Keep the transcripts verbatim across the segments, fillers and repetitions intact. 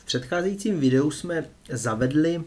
předcházejícím videu jsme zavedli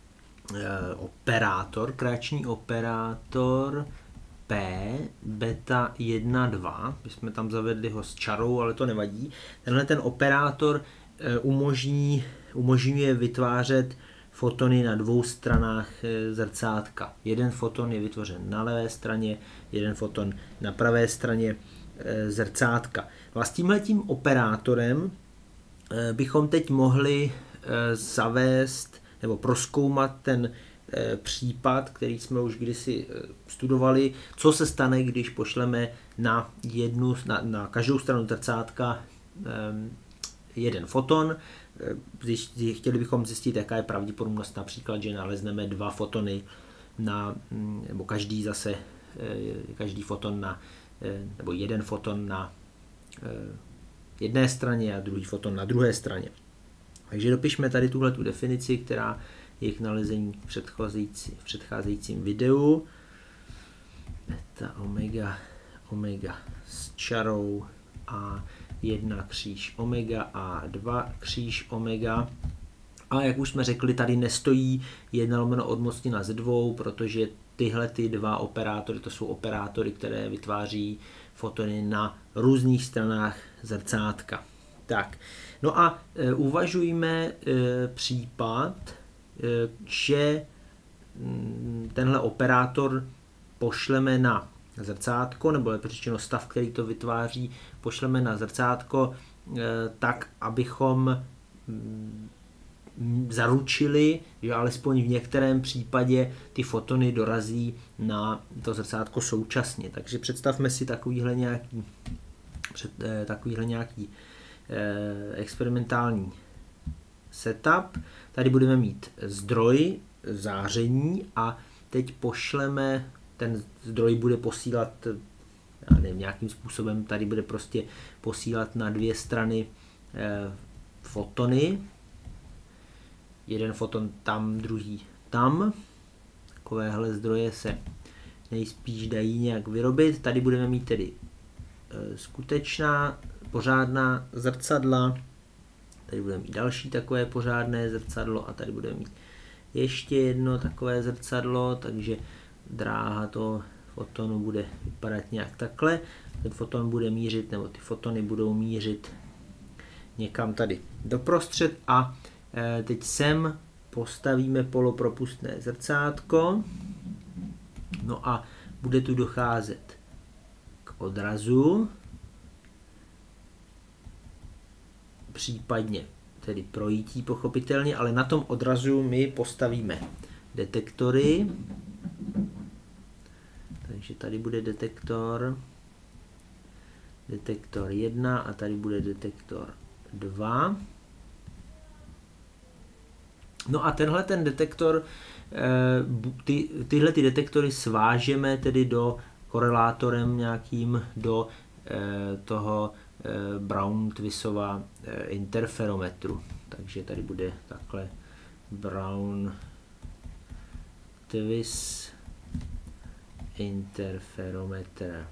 operátor, kreační operátor P beta jedna dva, my jsme tam zavedli ho s čarou, ale to nevadí. Tenhle ten operátor umožní, umožňuje vytvářet fotony na dvou stranách zrcátka. Jeden foton je vytvořen na levé straně, jeden foton na pravé straně zrcátka. No a s tímhletím operátorem bychom teď mohli zavést nebo prozkoumat ten případ, který jsme už kdysi studovali, co se stane, když pošleme na, jednu, na, na každou stranu zrcátka jeden foton. Chtěli bychom zjistit, jaká je pravděpodobnost například, že nalezneme dva fotony na, nebo každý zase, každý foton na, nebo jeden foton na jedné straně a druhý foton na druhé straně. Takže dopišme tady tuhle tu definici, která je k nalezení v, předcházející, v předcházejícím videu. Beta omega, omega s čarou a jedna kříž omega a dva kříž omega. A jak už jsme řekli, tady nestojí jedna lomeno odmocnina ze dvou, protože tyhle ty dva operátory, to jsou operátory, které vytváří fotony na různých stranách zrcátka. Tak, no a e, uvažujme e, případ, e, že m, tenhle operátor pošleme na zrcátko, nebo lepší řečeno stav, který to vytváří, pošleme na zrcátko e, tak, abychom m, zaručili, že alespoň v některém případě ty fotony dorazí na to zrcátko současně. Takže představme si takovýhle nějaký, před, eh, takovýhle nějaký eh, experimentální setup. Tady budeme mít zdroj záření a teď pošleme, ten zdroj bude posílat, já nevím, nějakým způsobem tady bude prostě posílat na dvě strany eh, fotony. Jeden foton tam, druhý tam. Takovéhle zdroje se nejspíš dají nějak vyrobit. Tady budeme mít tedy e, skutečná pořádná zrcadla. Tady budeme mít další takové pořádné zrcadlo a tady budeme mít ještě jedno takové zrcadlo, takže dráha toho fotonu bude vypadat nějak takhle. Ten foton bude mířit, nebo ty fotony budou mířit někam tady doprostřed a teď sem postavíme polopropustné zrcátko, no a bude tu docházet k odrazu, případně tedy projítí pochopitelně, ale na tom odrazu my postavíme detektory, takže tady bude detektor, detektor jedna a tady bude detektor dva. No a tenhle ten detektor, ty, tyhle ty detektory svážeme tedy do korelátorem nějakým do toho Brown-Twisova interferometru. Takže tady bude takhle Brown-Twiss interferometr.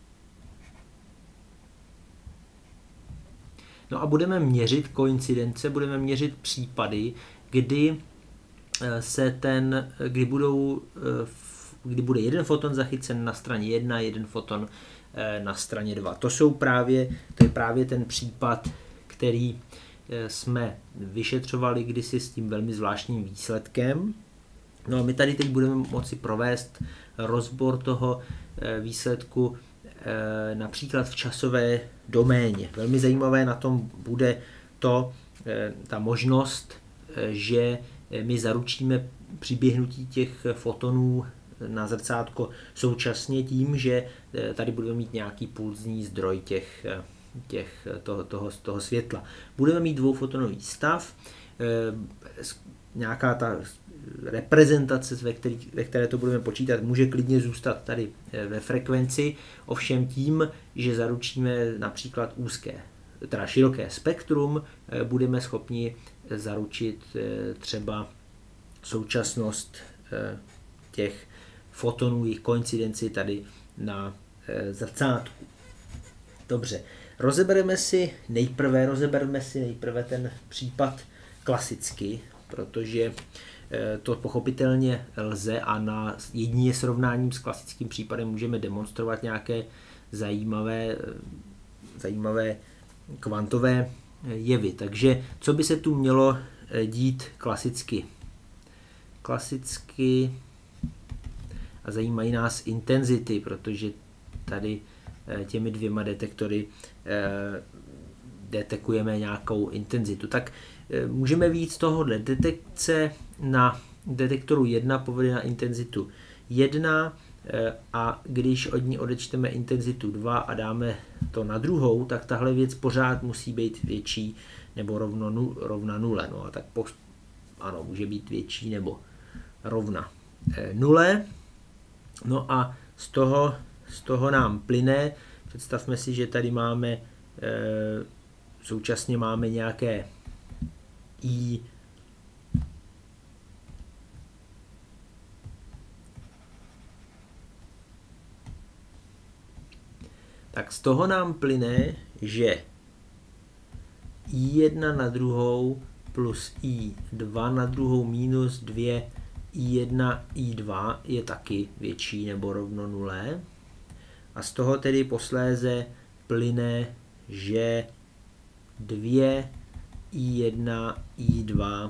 No a budeme měřit koincidence, budeme měřit případy, kdy se ten, kdy budou, kdy bude jeden foton zachycen na straně jedna, jeden foton na straně dva. To jsou právě, to je právě ten případ, který jsme vyšetřovali kdysi s tím velmi zvláštním výsledkem. No a my tady teď budeme moci provést rozbor toho výsledku například v časové doméně. Velmi zajímavé na tom bude to, ta možnost, že my zaručíme přiběhnutí těch fotonů na zrcátko současně tím, že tady budeme mít nějaký pulzní zdroj těch, těch, toho, toho, toho světla. Budeme mít dvoufotonový stav, nějaká ta reprezentace, ve, který, ve které to budeme počítat, může klidně zůstat tady ve frekvenci, ovšem tím, že zaručíme například úzké, teda široké spektrum, budeme schopni zaručit třeba současnost těch fotonů, jejich koincidenci tady na zrcátku. Dobře, rozebereme si nejprve, rozebereme si nejprve ten případ klasicky, protože to pochopitelně lze a na jedině srovnáním s klasickým případem můžeme demonstrovat nějaké zajímavé, zajímavé kvantové jevy. Takže co by se tu mělo dít klasicky? Klasicky a zajímají nás intenzity, protože tady těmi dvěma detektory detekujeme nějakou intenzitu. Tak můžeme víc z tohohle. Detekce na detektoru jedna povede na intenzitu jedna a když od ní odečteme intenzitu dva a dáme to na druhou, tak tahle věc pořád musí být větší nebo rovno, rovna nule. No a tak po, ano, může být větší nebo rovna nule. No a z toho, z toho nám plyne, představme si, že tady máme, e, současně máme nějaké i tak z toho nám plyne, že i jedna na druhou plus i dva na druhou minus dva i jedna i dva je taky větší nebo rovno nule. A z toho tedy posléze plyne, že dva i jedna i dva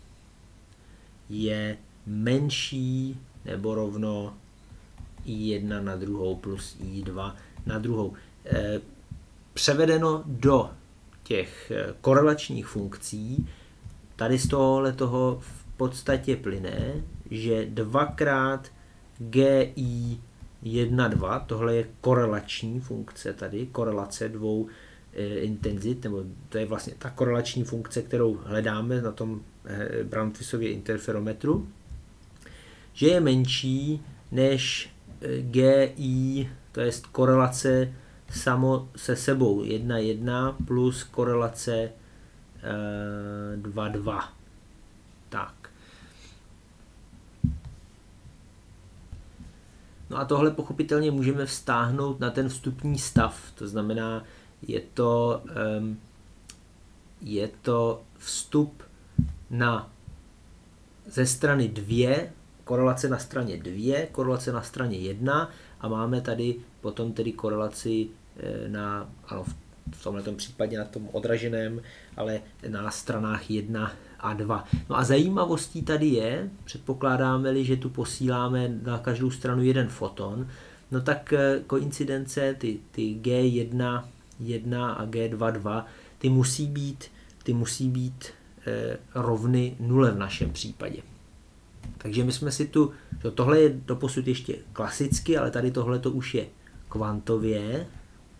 je menší nebo rovno i jedna na druhou plus i dva na druhou. E, převedeno do těch korelačních funkcí, tady z tohohle toho v podstatě plyne, že dvakrát G I jedna dva, tohle je korelační funkce tady, korelace dvou e, intenzit, nebo to je vlastně ta korelační funkce, kterou hledáme na tom e, Brandtwisově interferometru, že je menší než e, G I, to je korelace samo se sebou jedna jedna plus korelace e, dva dva. Tak. No a tohle pochopitelně můžeme vztáhnout na ten vstupní stav, to znamená, je to, um, je to vstup na, ze strany dvě, korelace na straně dvě, korelace na straně jedna a máme tady potom tedy korelaci na, ano, v tomto případě na tom odraženém, ale na stranách jedna a dva. No a zajímavostí tady je, předpokládáme-li, že tu posíláme na každou stranu jeden foton, no tak koincidence, ty, ty G jedna, jedna a G dva, dva, ty musí být, ty musí být eh, rovny nule v našem případě. Takže my jsme si tu, tohle je doposud ještě klasicky, ale tady tohle to už je kvantově.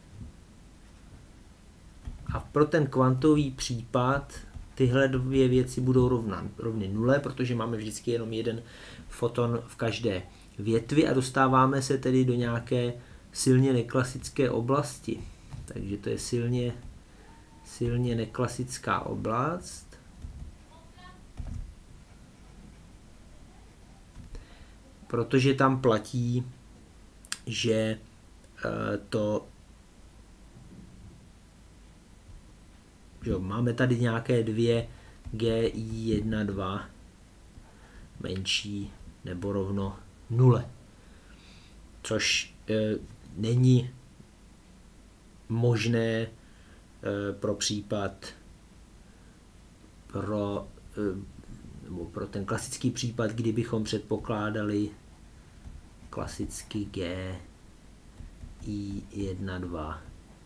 A pro ten kvantový případ tyhle dvě věci budou rovna, rovny nule, protože máme vždycky jenom jeden foton v každé větvi a dostáváme se tedy do nějaké silně neklasické oblasti. Takže to je silně, silně neklasická oblast. Protože tam platí, že to že máme tady nějaké dvě G I jedna dva menší nebo rovno nule. Což e, není možné e, pro případ pro, e, nebo pro ten klasický případ, kdybychom předpokládali klasický G I jedna dva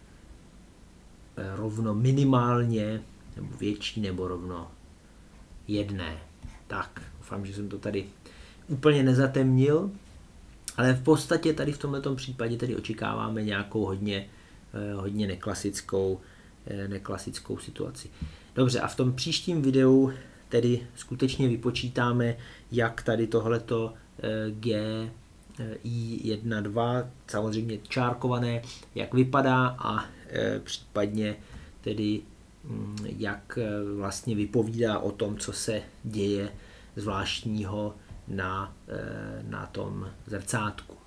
rovno minimálně, nebo větší, nebo rovno jedné. Tak, doufám, že jsem to tady úplně nezatemnil, ale v podstatě tady v tomto případě tady očekáváme nějakou hodně, hodně neklasickou, neklasickou situaci. Dobře, a v tom příštím videu tedy skutečně vypočítáme, jak tady tohleto G I jedna dva, samozřejmě čárkované, jak vypadá a e, případně tedy m, jak e, vlastně vypovídá o tom, co se děje zvláštního na, e, na tom zrcátku.